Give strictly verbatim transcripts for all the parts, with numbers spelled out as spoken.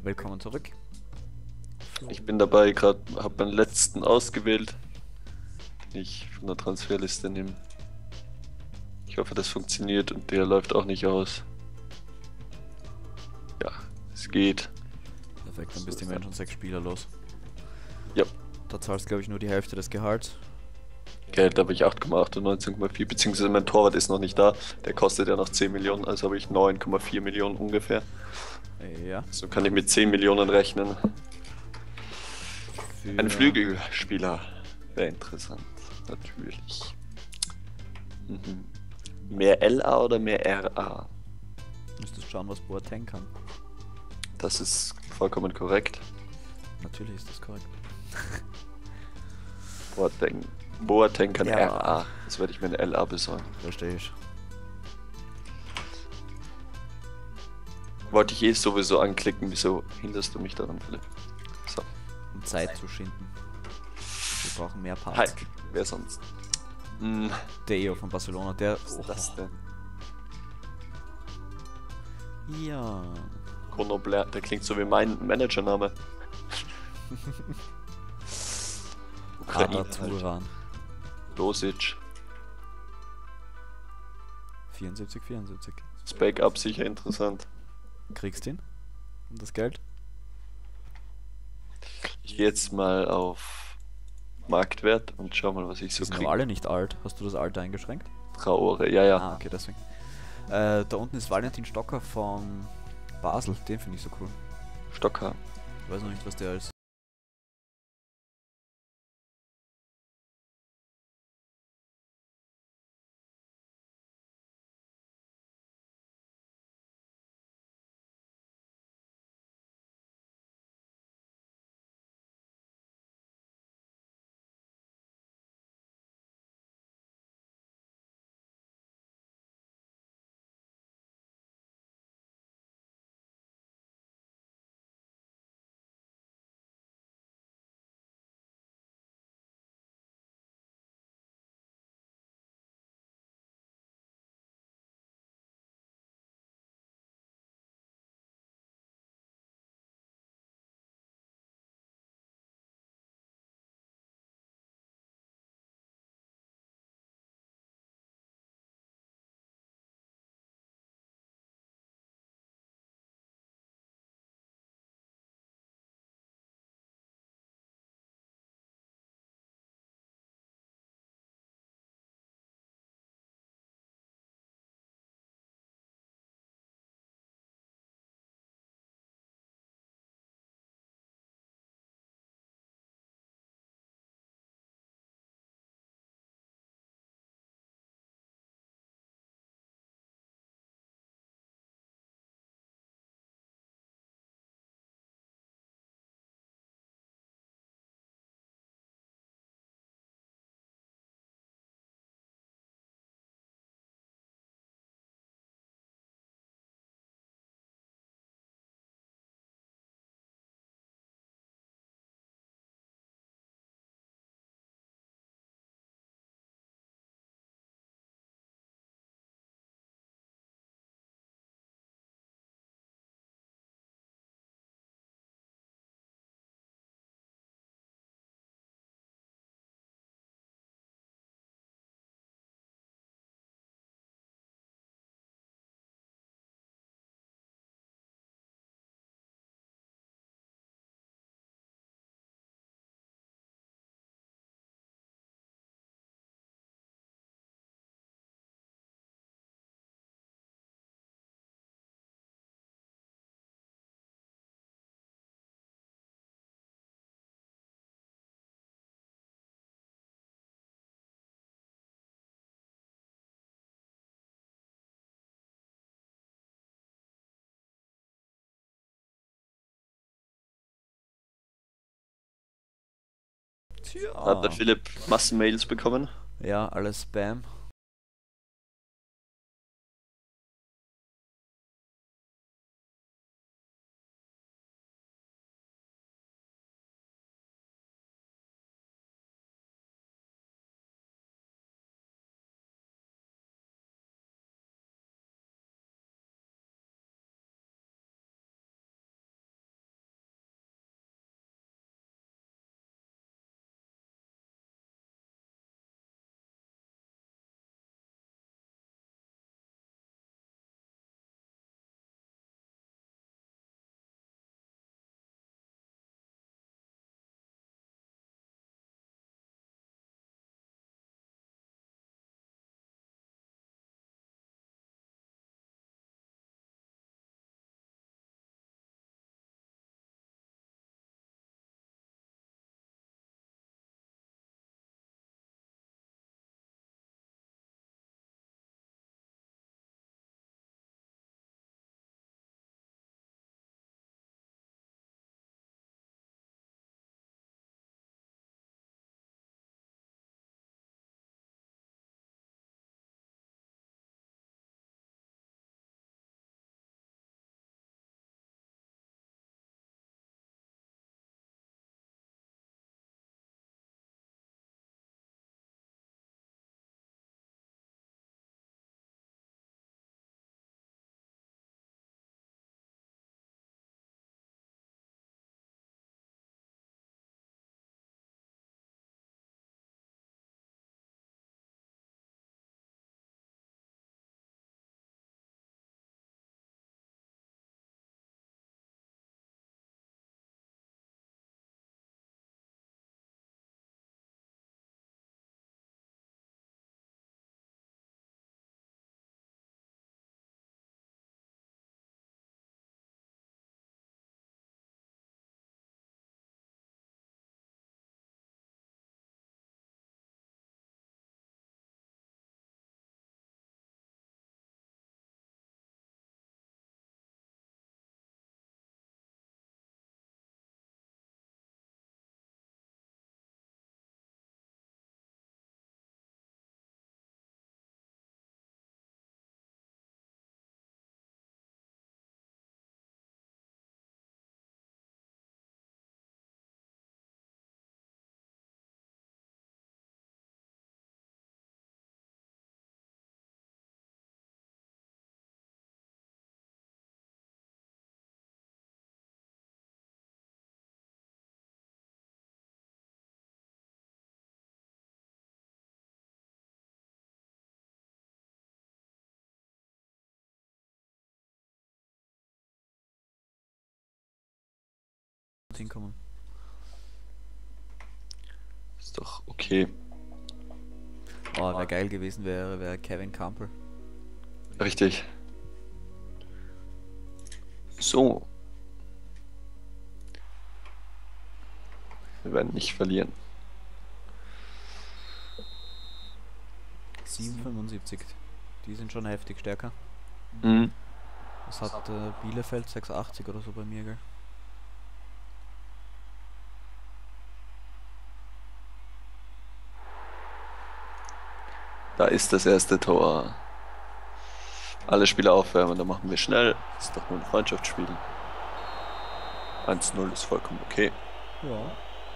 Willkommen zurück. Ich bin dabei, gerade habe meinen letzten ausgewählt, den ich von der Transferliste nehme. Ich hoffe, das funktioniert und der läuft auch nicht aus. Ja, es geht. Perfekt, dann So bist du ist immerhin schon sechs Spieler los. Ja, Da zahlst glaube ich nur die Hälfte des Gehalts. Geld habe ich acht Komma acht und neunzehn Komma vier, beziehungsweise mein Torwart ist noch nicht da. Der kostet ja noch zehn Millionen, also habe ich neun Komma vier Millionen ungefähr. Ja. So kann ich mit zehn Millionen rechnen. Für Ein Flügelspieler wäre interessant, natürlich. Mhm. Mehr L A oder mehr R A? müsstest schauen, was Boateng kann. Das ist vollkommen korrekt. Natürlich ist das korrekt. Boateng, Boateng kann Ja. R A. Das werde ich mir in L A besorgen. Verstehe ich. Wollte ich eh sowieso anklicken. Wieso hinderst du mich daran, Philipp? So. Um Zeit zu schinden. Wir brauchen mehr Parts. Hulk. Wer sonst? Hm, Deo von Barcelona, der. was ist das denn? Ja. Conor Blair, der klingt so wie mein Managername. Arda Ukraine halt. Turan. Dosic. vierundsiebzig, vierundsiebzig. Das Backup sicher interessant. Kriegst ihn? Und das Geld? Ich gehe jetzt mal auf Marktwert und schau mal, was ich Die so sind aber kriege. alle nicht alt. Hast du das Alter eingeschränkt? Traore, ja, ja. Ah, okay, deswegen. Äh, da unten ist Valentin Stocker von Basel. Den finde ich so cool. Stocker. Ich weiß noch nicht, was der ist. Hat der Tja. Philipp Massenmails bekommen? Ja, alles Spam. hinkommen. Ist doch okay. Oh, wäre geil gewesen, wäre wär Kevin Campbell. Richtig. So. Wir werden nicht verlieren. sieben Komma fünfundsiebzig. Die sind schon heftig stärker. Mhm. Das hat äh, Bielefeld sechs Komma achtzig oder so bei mir, gell? Da ist das erste Tor. Alle Spieler aufwärmen, dann machen wir schnell. Das ist doch nur ein Freundschaftsspiel. eins null ist vollkommen okay. Ja.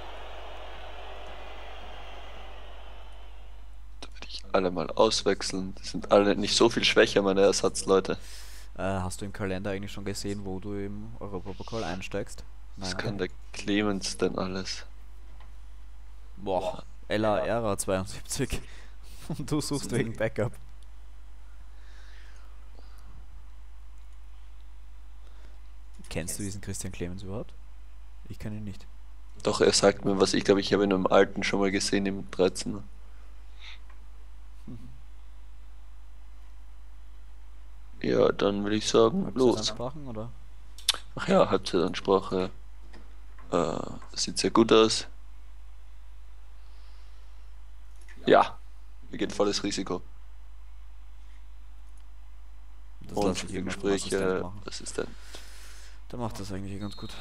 Da würde ich alle mal auswechseln. Die sind alle nicht so viel schwächer, meine Ersatzleute. Äh, hast du im Kalender eigentlich schon gesehen, wo du im Europapokal einsteigst? Was kann der Clemens denn alles? Boah, L A R zweiundsiebzig. Und du suchst wegen Backup. Kennst du diesen Christian Clemens überhaupt? Ich kenne ihn nicht. Doch, er sagt mir was. Ich glaube, ich habe ihn im Alten schon mal gesehen, im dreizehner. Ja, dann würde ich sagen, los. Halbzeitansprachen, oder? Ach ja, Halbzeitansprache. Äh, sieht sehr gut aus. Ja, wir gehen volles Risiko. Das Und lasse ich die irgendwann vom Assistent Gespräche, machen. Assistent. Der macht das eigentlich ganz gut.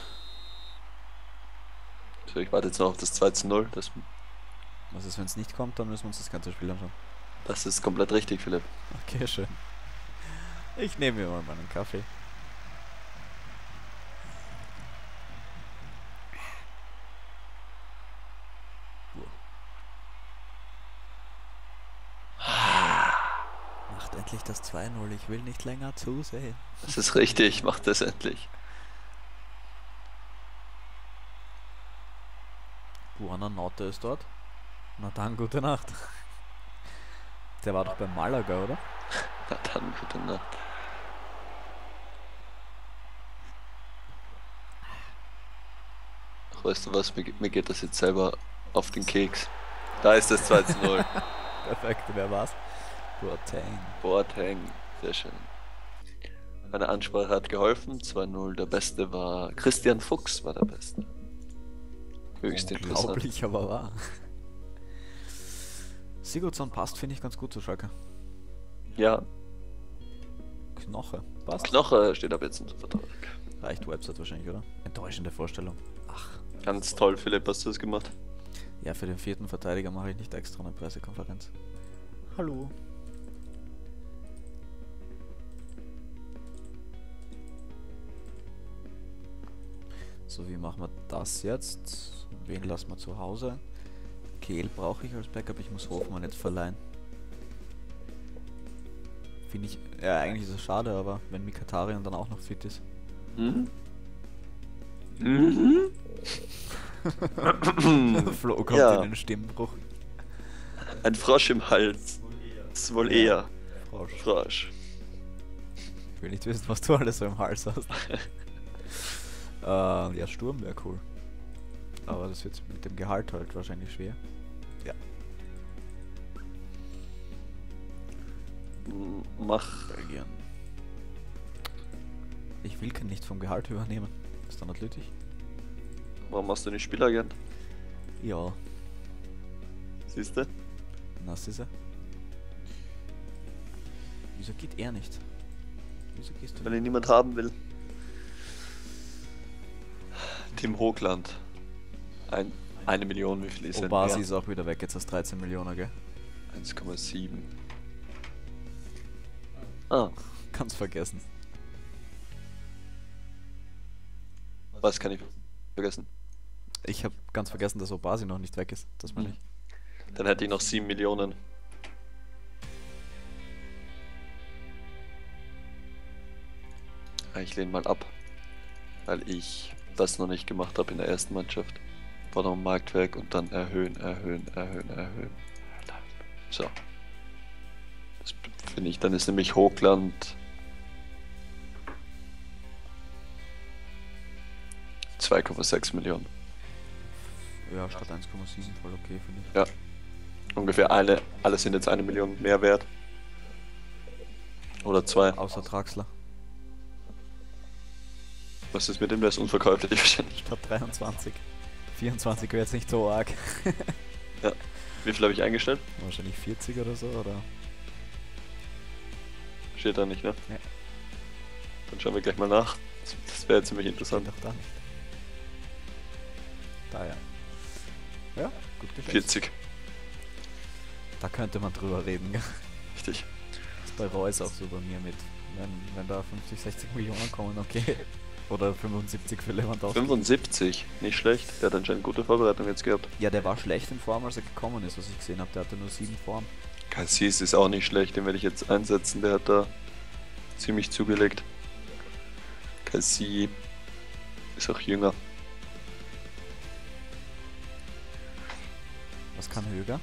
So, ich warte jetzt noch auf das zwei zu null. Das, Was ist, wenn es nicht kommt, dann müssen wir uns das ganze Spiel anschauen. das ist komplett richtig, Philipp. Okay, schön. Ich nehme mir mal meinen Kaffee. Macht endlich das zwei null, ich will nicht länger zusehen. Das ist richtig, macht das endlich. Buona Notte ist dort. Na dann, gute Nacht. Der war doch bei Malaga, oder? Na dann, gute Nacht. Ach, weißt du was, mir, mir geht das jetzt selber auf den Keks. Da ist das zwei zu null. Perfekt, wer war's? Boateng. Boateng, sehr schön. Meine Ansprache hat geholfen, zwei null. Der Beste war Christian Fuchs, war der Beste. Höchst interessant. Unglaublich, aber wahr. Sigurdsson passt, finde ich, ganz gut zu Schalke. Ja, Knoche, passt. Knoche steht ab jetzt unter Vertrag. Reicht Website wahrscheinlich, oder? Enttäuschende Vorstellung. Ach. Ganz toll, Philipp, hast du das gemacht? Ja, für den vierten Verteidiger mache ich nicht extra eine Pressekonferenz. Hallo. So, wie machen wir das jetzt? Wen lassen wir zu Hause? Kehl brauche ich als Backup, ich muss Hofmann jetzt verleihen. Finde ich, ja, eigentlich ist es schade, aber wenn Mkhitaryan dann auch noch fit ist. Mhm. Mhm. Flo kommt Ja. in den Stimmbruch. Ein Frosch im Hals. Ist wohl eher. Frosch. Frosch. Ich will nicht wissen, was du alles so im Hals hast. äh, ja, Sturm wäre cool. Aber das wird mit dem Gehalt halt wahrscheinlich schwer. Ja. Mach. Belgien. Ich will kein nicht vom Gehalt übernehmen. Ist dann nicht nötig? Warum machst du nicht Spielagent? Ja. Siehst du? Na, ist er. Wieso geht er nicht? Wieso gehst du Weil ihn niemand haben will. Tim Hoogland. Ein, eine Million, wie viel ist er? Obasi ist auch wieder weg, jetzt hast dreizehn Millionen, gell? eins Komma sieben. Ah, Kannst vergessen. was kann ich vergessen? Ich habe ganz vergessen, dass Obasi noch nicht weg ist. Das meine ich. Dann hätte ich noch sieben Millionen. Ich lehne mal ab, weil ich das noch nicht gemacht habe in der ersten Mannschaft. War noch ein Marktwerk und dann erhöhen, erhöhen, erhöhen, erhöhen. So. Das finde ich, dann ist nämlich Hoogland zwei Komma sechs Millionen. Ja, statt eins Komma sieben voll okay, finde ich. Ja. Ungefähr alle, alle sind jetzt eine Million mehr wert. Oder zwei. Außer Draxler. Was ist mit dem? Der ist unverkäuflich wahrscheinlich. Statt dreiundzwanzig. vierundzwanzig wäre jetzt nicht so arg. Ja. Wie viel habe ich eingestellt? Wahrscheinlich vierzig oder so, oder? Steht da nicht, ne? Nee. Dann schauen wir gleich mal nach. Das, das wäre ziemlich interessant. Doch da nicht. Da ja. Ja, gut geschätzt. vierzig. Da könnte man drüber reden. Gell? Richtig. Das ist bei Reus auch so bei mir mit. Wenn, wenn da fünfzig, sechzig Millionen kommen, okay. Oder fünfundsiebzig für Lewandowski. fünfundsiebzig, nicht schlecht. Der hat anscheinend gute Vorbereitung jetzt gehabt. Ja, der war schlecht in Form, als er gekommen ist, was ich gesehen habe. Der hatte nur sieben Form. Cassis ist auch nicht schlecht, den werde ich jetzt einsetzen. Der hat da ziemlich zugelegt. Cassis ist auch jünger. Was kann Höger?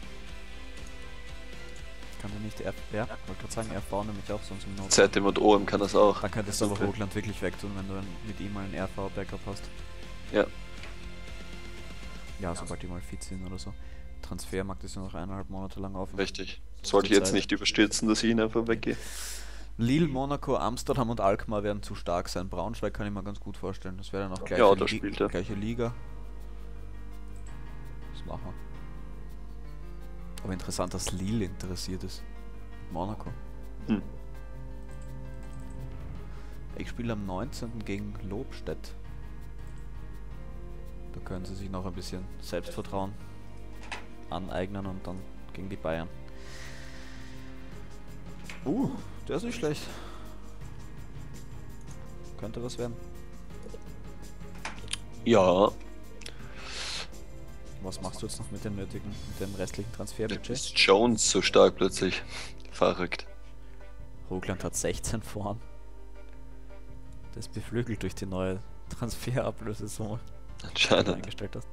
Kann er nicht R V? Ja, wollte gerade sagen, R V nämlich auch sonst im Not. Z M und O M kann das auch. Dann könntest du aber Hochland wirklich wegtun, wenn du mit ihm mal einen R V-Backup hast. Ja. Ja, sobald die mal fit sind oder so. Transfermarkt ist ja noch eineinhalb Monate lang auf. Richtig. Sollte ich jetzt Zeit. nicht überstürzen, dass ich ihn einfach weggehe. Lille, Monaco, Amsterdam und Alkmaar werden zu stark sein. Braunschweig kann ich mir ganz gut vorstellen. Das wäre dann auch gleiche, Ja, da Li spielt er. gleiche Liga. Das machen wir. Aber interessant, dass Lille interessiert ist. Monaco. Hm. Ich spiele am neunzehnten gegen Lobstedt. Da können sie sich noch ein bisschen Selbstvertrauen aneignen und dann gegen die Bayern. Uh, der ist nicht schlecht. Könnte was werden. Ja. Was machst du jetzt noch mit dem nötigen, mit dem restlichen Jetzt Transferbudget? ist Jones so stark plötzlich. Verrückt. Hochland hat sechzehn vorn. Das ist beflügelt durch die neue Transferablösesumme, die du Anscheinend. eingestellt hast.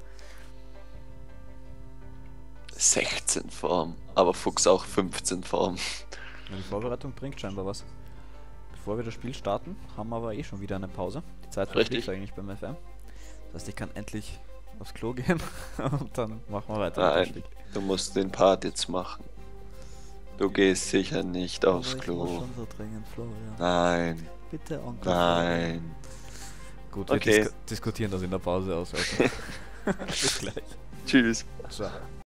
sechzehn Form. Aber Fuchs auch fünfzehn Form. Ja, die Vorbereitung bringt scheinbar was. Bevor wir das Spiel starten, haben wir aber eh schon wieder eine Pause. Die Zeit Richtig. verfliegt eigentlich beim F M. Das heißt, ich kann endlich aufs Klo gehen und dann machen wir weiter mit dem Nein, Spiel. du musst den Part jetzt machen. Du gehst sicher nicht aufs Aber ich Klo. muss schon so dringend, Florian. Nein, Bitte, Onkel. nein. Gut, wir Okay. dis diskutieren das in der Pause aus. Also. Bis gleich. Tschüss. Ciao.